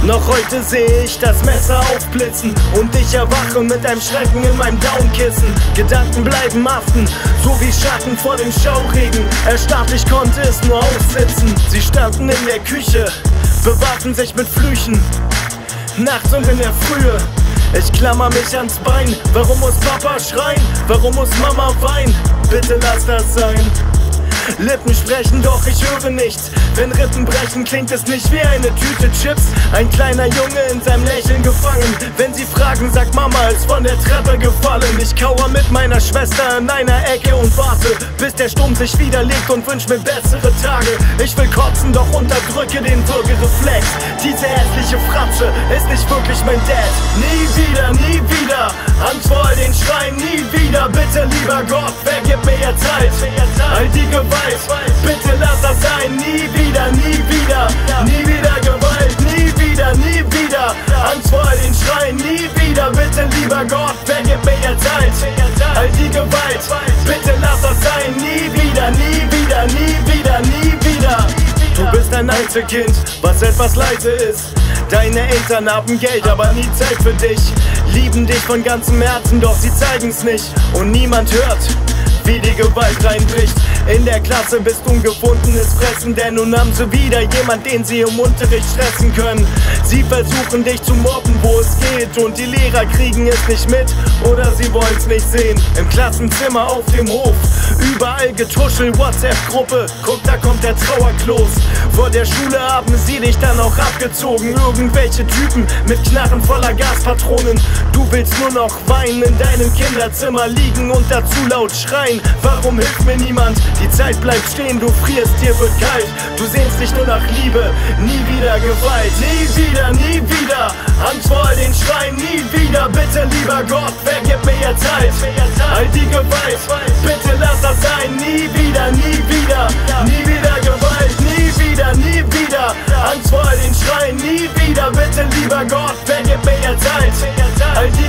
Noch heute sehe ich das Messer aufblitzen und ich erwache mit einem Schrecken in meinem Downkissen. Gedanken bleiben haften, so wie Schatten vor dem Schauregen. Erstarrt, ich konnte es nur aussitzen. Sie standen in der Küche, bewaffnen sich mit Flüchen, nachts und in der Frühe. Ich klammer mich ans Bein. Warum muss Papa schreien? Warum muss Mama weinen? Bitte lass das sein. Lippen sprechen, doch ich höre nichts. Wenn Rippen brechen, klingt es nicht wie eine Tüte Chips. Ein kleiner Junge in seinem Lächeln gefangen. Wenn sie fragen, sagt Mama, ist von der Treppe gefallen. Ich kauere mit meiner Schwester in einer Ecke und warte, bis der Sturm sich widerlegt und wünsch mir bessere Tage. Ich will kotzen, doch unterdrücke den Würgereflex. Diese hässliche Fratze ist nicht wirklich mein Dad. Nie wieder, nie wieder. Angst vor all den Schreien, nie wieder. Bitte, lieber Gott, vergib mir jetzt Zeit. All die Gewalt, bitte lass das sein. Nie wieder, nie wieder. Nie wieder Gewalt, nie wieder, nie wieder. Angst vor all den Schreien, nie wieder. Bitte, lieber Gott, vergib mir jetzt Zeit. All die Gewalt, bitte lass das sein. Nie wieder, nie wieder, nie wieder, nie wieder. Du bist ein Einzelkind, was etwas leise ist. Deine Eltern haben Geld, aber nie Zeit für dich. Lieben dich von ganzem Herzen, doch sie zeigen's nicht. Und niemand hört, wie die Gewalt reinbricht. In der Klasse bist du ein gefundenes Fressen, denn nun haben sie wieder jemand, den sie im Unterricht stressen können. Sie versuchen dich zu mobben, wo es geht, und die Lehrer kriegen es nicht mit oder sie wollen's nicht sehen. Im Klassenzimmer, auf dem Hof, überall getuschelt, WhatsApp-Gruppe, guck, da kommt der Trauerklos. Vor der Schule haben sie dich dann auch abgezogen, irgendwelche Typen mit Knarren voller Gaspatronen. Du willst nur noch weinen, in deinem Kinderzimmer liegen und dazu laut schreien. Warum hilft mir niemand? Die Zeit bleibt stehen, du frierst, dir wird kalt. Du sehnst dich nur nach Liebe, nie wieder Gewalt. Nie wieder, nie wieder. Angst vor all den Schreien, nie wieder. Bitte, lieber Gott, vergib mir jetzt Zeit. All die Gewalt, bitte lass das sein. Nie wieder, nie wieder. Nie wieder Gewalt, nie wieder, nie wieder. Angst vor all den Schreien, nie wieder. Bitte, lieber Gott, vergib mir jetzt Zeit. All die